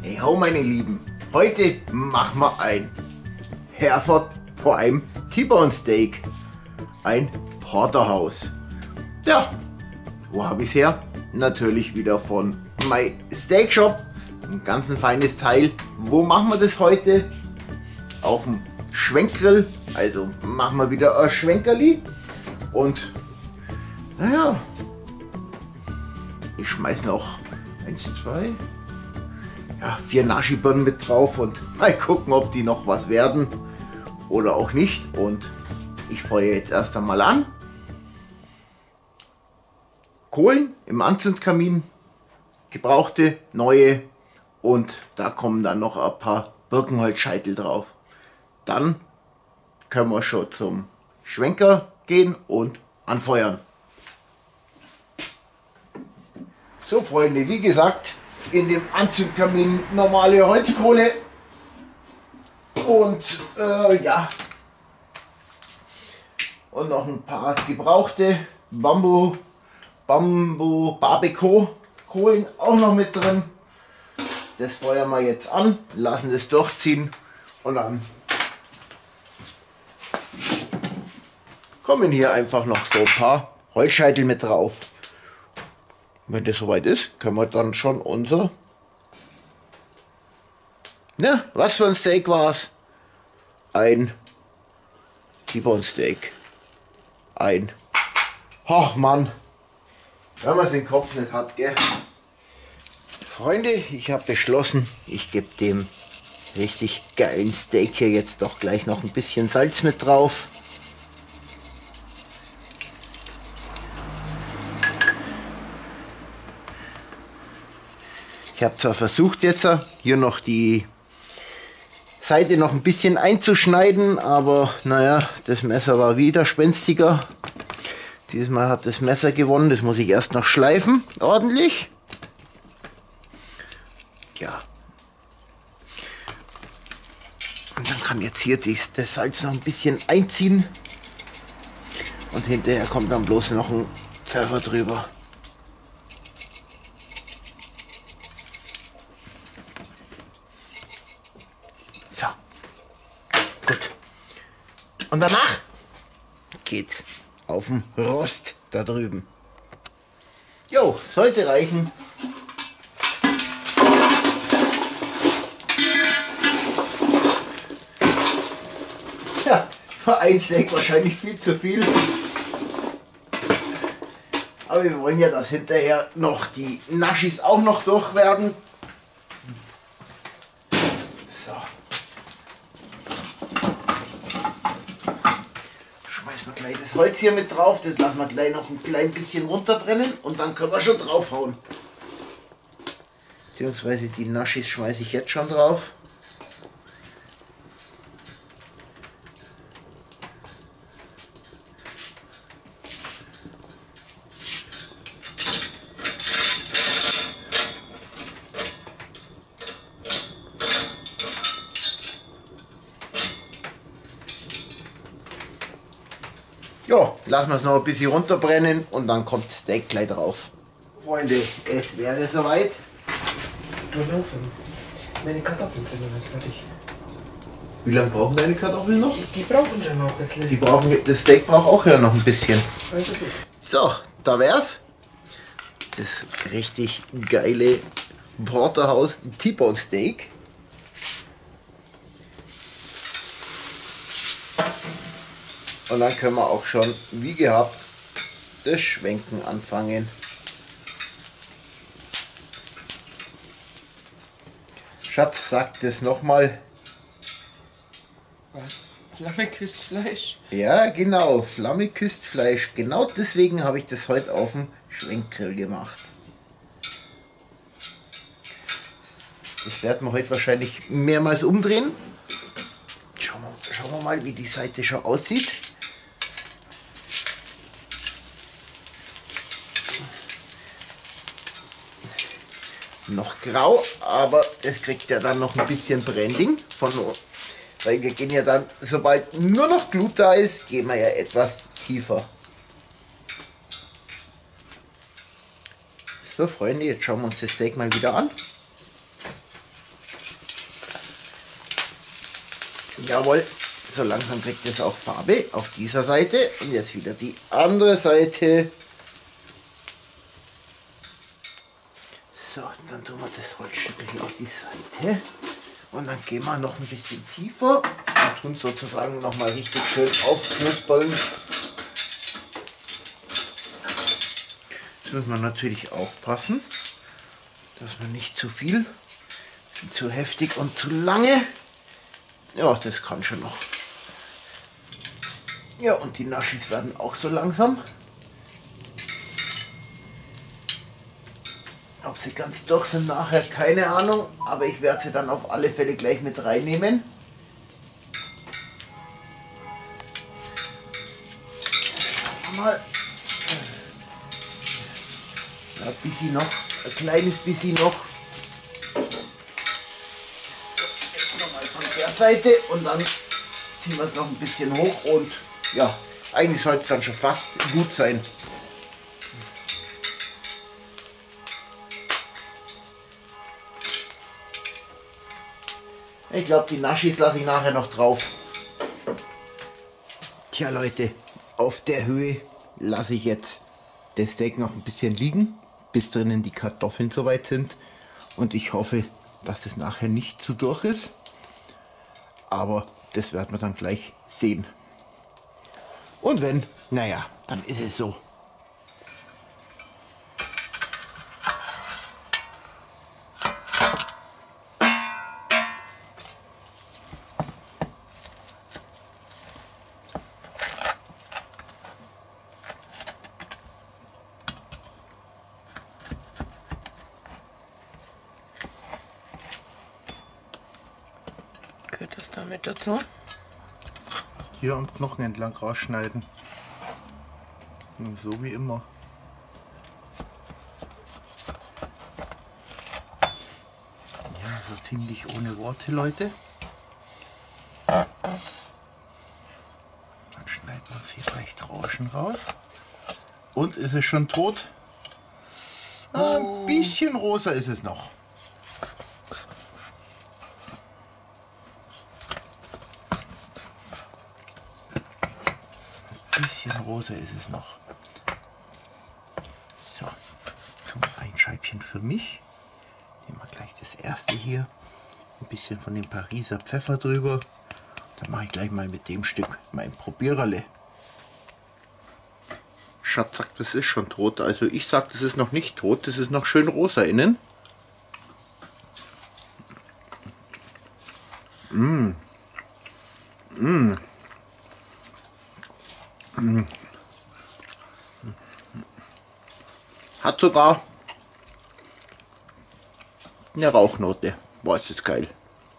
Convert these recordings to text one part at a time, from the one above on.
Hey ho meine Lieben, heute machen wir ein Herford Prime T-Bone Steak, ein Porterhouse. Ja, wo habe ich es her? Natürlich wieder von My Steak Shop, ein ganz feines Teil. Wo machen wir das heute? Auf dem Schwenkgrill, also machen wir wieder ein Schwenkerli und naja, ich schmeiß noch 1, 2, ja, 4 Naschibirnen mit drauf und mal gucken, ob die noch was werden oder auch nicht. Und ich feuere jetzt erst einmal an. Kohlen im Anzündkamin, gebrauchte, neue, und da kommen dann noch ein paar Birkenholzscheitel drauf. Dann können wir schon zum Schwenker gehen und anfeuern. So Freunde, wie gesagt, in dem Anzündkamin normale Holzkohle und ja, und noch ein paar gebrauchte Bambu Barbecue Kohlen auch noch mit drin. Das feuern wir jetzt an, lassen das durchziehen und dann kommen hier einfach noch so ein paar Holzscheitel mit drauf. Wenn das soweit ist, können wir dann schon unser... Na, was für ein Steak war es? Ein T-Bone Steak. Ach Mann, wenn man es den Kopf nicht hat, gell? Freunde, ich habe beschlossen, ich gebe dem richtig geilen Steak hier jetzt doch gleich noch ein bisschen Salz mit drauf. Ich habe zwar versucht jetzt hier noch die Seite noch ein bisschen einzuschneiden, aber naja, das Messer war widerspenstiger. Diesmal hat das Messer gewonnen, das muss ich erst noch schleifen, ordentlich. Ja. Und dann kann jetzt hier das Salz noch ein bisschen einziehen. Und hinterher kommt dann bloß noch ein Pfeffer drüber. So, gut. Und danach geht's auf den Rost da drüben. Jo, sollte reichen. Ja, für ein Steak wahrscheinlich viel zu viel. Aber wir wollen ja, dass hinterher noch die Naschis auch noch durch werden. So. Schmeißen wir gleich das Holz hier mit drauf. Das lassen wir gleich noch ein klein bisschen runterbrennen und dann können wir schon draufhauen. Beziehungsweise die Naschis schmeiße ich jetzt schon drauf. Ja, lassen wir es noch ein bisschen runterbrennen und dann kommt das Steak gleich drauf. Freunde, es wäre soweit. Nur langsam. Meine Kartoffeln sind noch nicht fertig. Wie lange brauchen deine Kartoffeln noch? Die brauchen schon noch ein bisschen. Das Steak braucht auch ja noch ein bisschen. Also gut. So, da wär's. Das richtig geile Porterhouse T-Bone Steak. Und dann können wir auch schon, wie gehabt, das Schwenken anfangen. Schatz, sagt es nochmal. Was? Flamme küsst Fleisch? Ja, genau, Flamme küsst Fleisch. Genau deswegen habe ich das heute auf dem Schwenkgrill gemacht. Das werden wir heute wahrscheinlich mehrmals umdrehen. Schauen wir mal, wie die Seite schon aussieht. Noch grau, aber es kriegt ja dann noch ein bisschen Branding von, weil wir gehen ja dann, sobald nur noch Glut da ist, gehen wir ja etwas tiefer. So Freunde, jetzt schauen wir uns das Steak mal wieder an. Jawohl, so langsam kriegt es auch Farbe auf dieser Seite. Und jetzt wieder die andere Seite. So, dann tun wir das Holzstück hier auf die Seite. Und dann gehen wir noch ein bisschen tiefer und tun sozusagen noch mal richtig schön aufknusperln. Jetzt muss man natürlich aufpassen, dass man nicht zu viel, zu heftig und zu lange. Ja, das kann schon noch. Ja, und die Naschis werden auch so langsam. Ob sie ganz durch sind nachher, keine Ahnung, aber ich werde sie dann auf alle Fälle gleich mit reinnehmen. Schauen wir mal. Ein bisschen noch, ein kleines bisschen noch. Jetzt nochmal von der Seite und dann ziehen wir es noch ein bisschen hoch und ja, eigentlich sollte es dann schon fast gut sein. Ich glaube, die Naschis lasse ich nachher noch drauf. Tja Leute, auf der Höhe lasse ich jetzt das Steak noch ein bisschen liegen, bis drinnen die Kartoffeln soweit sind. Und ich hoffe, dass das nachher nicht zu durch ist. Aber das werden wir dann gleich sehen. Und wenn, naja, dann ist es so. Gehört das damit dazu? Hier am Knochen entlang rausschneiden. So wie immer. Ja, so ziemlich ohne Worte, Leute. Dann schneiden wir hier gleich Tranchen raus. Und ist es schon tot? Ein bisschen rosa ist es noch. Ein bisschen rosa ist es noch. So, ein Scheibchen für mich. Nehmen wir gleich das erste hier. Ein bisschen von dem Pariser Pfeffer drüber. Dann mache ich gleich mal mit dem Stück mein Probiererle. Schatz sagt, das ist schon tot. Also ich sage, das ist noch nicht tot. Das ist noch schön rosa innen. Hat sogar eine Rauchnote. Boah, ist das geil.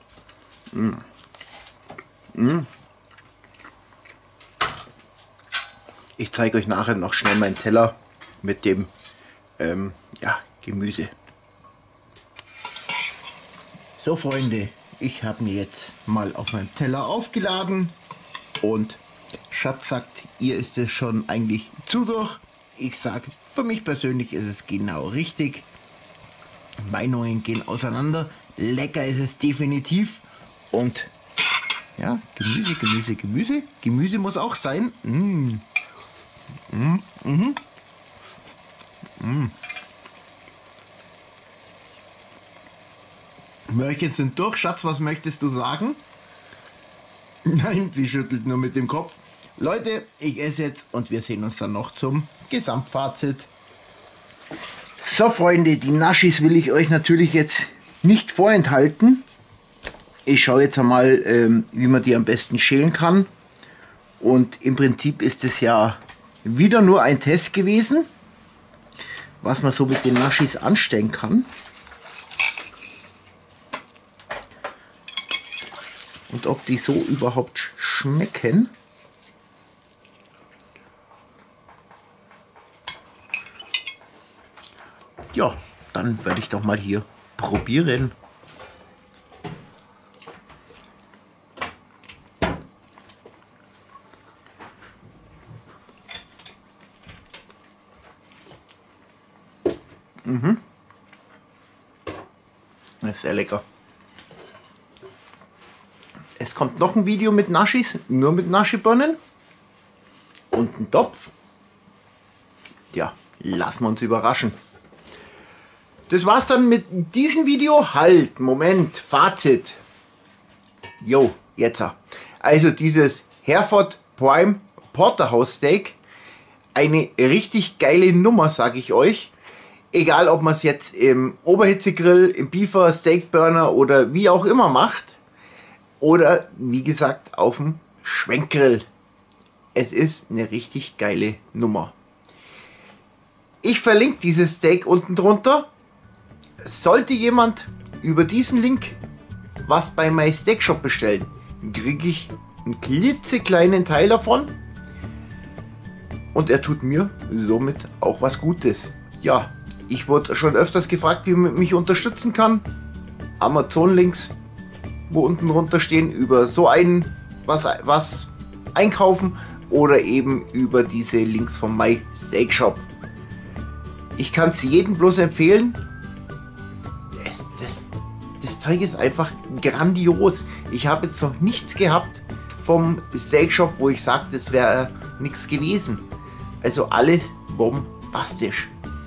Ich zeige euch nachher noch schnell meinen Teller mit dem ja, Gemüse. So Freunde, ich habe mir jetzt mal auf meinem Teller aufgeladen und Schatz sagt, ihr ist es schon eigentlich zu durch. Ich sage, für mich persönlich ist es genau richtig. Meinungen gehen auseinander. Lecker ist es definitiv. Und ja, Gemüse, Gemüse, Gemüse. Gemüse muss auch sein. Möhrchen sind durch. Schatz, was möchtest du sagen? Nein, sie schüttelt nur mit dem Kopf. Leute, ich esse jetzt und wir sehen uns dann noch zum Gesamtfazit. So Freunde, die Naschis will ich euch natürlich jetzt nicht vorenthalten. Ich schaue jetzt einmal, wie man die am besten schälen kann. Und im Prinzip ist es ja wieder nur ein Test gewesen, was man so mit den Naschis anstellen kann. Und ob die so überhaupt schmecken. Ja, dann werde ich doch mal hier probieren. Das ist sehr lecker. Es kommt noch ein Video mit Naschis, nur mit Naschibohnen. Und ein Topf. Ja, lassen wir uns überraschen. Das war's dann mit diesem Video. Halt, Moment, Fazit. Jo, jetzt. Also dieses Herford Prime Porterhouse Steak. Eine richtig geile Nummer, sage ich euch. Egal, ob man es jetzt im Oberhitzegrill, im Beefer, Steakburner oder wie auch immer macht. Oder, wie gesagt, auf dem Schwenkgrill. Es ist eine richtig geile Nummer. Ich verlinke dieses Steak unten drunter. Sollte jemand über diesen Link was bei MySteakShop bestellen, kriege ich einen klitzekleinen Teil davon. Und er tut mir somit auch was Gutes. Ja, ich wurde schon öfters gefragt, wie man mich unterstützen kann. Amazon-Links, wo unten drunter stehen, über so einen was einkaufen oder eben über diese Links von MySteakShop. Ich kann es jedem bloß empfehlen. Das Zeug ist einfach grandios. Ich habe jetzt noch nichts gehabt vom Steakshop, wo ich sage, das wäre nichts gewesen. Also alles bombastisch.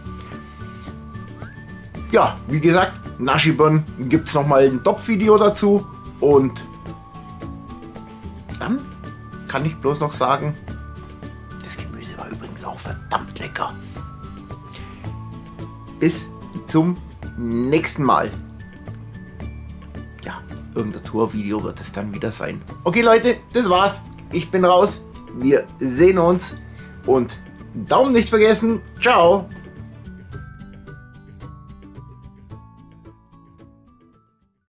Ja, wie gesagt, Naschibohnen gibt es nochmal ein Topf-Video dazu. Und dann kann ich bloß noch sagen, das Gemüse war übrigens auch verdammt lecker. Bis zum nächsten Mal. Ja, irgendein Tourvideo wird es dann wieder sein. Okay Leute, das war's. Ich bin raus. Wir sehen uns. Und Daumen nicht vergessen. Ciao.